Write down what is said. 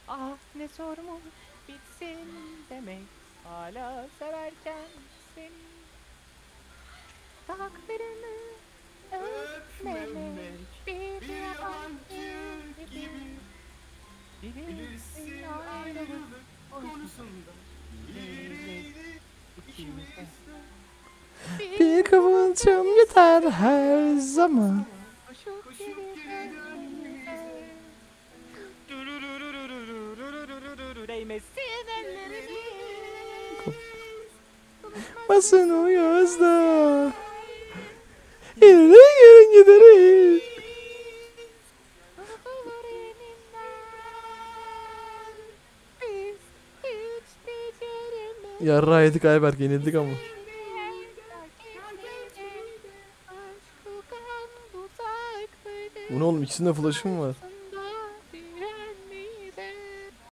Ah ne sormuş bitsin demek. Hala severken seni. Takdirini öpmemek. Öpmemek Bir bir yabancı yabancı gibi. gibi. Bilirsin Bilirsin ayrılık ayrılık konusunda. konusunda İleriyiz ileriydik ikimiz ikimiz de. de. Bir Bir kıvılcım kıvılcım yeter yeter her her Her zaman. zaman koşup koşup geri geri dönmemize. dönmemize. Değmesin ellerimiz. Basın Konuşmasın o yazda. gözlerimiz. Yine Yine gelin gideriz. unutulur yeniden. Biz hiç beceremedik. Yarra yedik Ayberk, yenildik ama. Aşk kokan uzak böyle. Bu ne oğlum, ikisinde flash'ım var.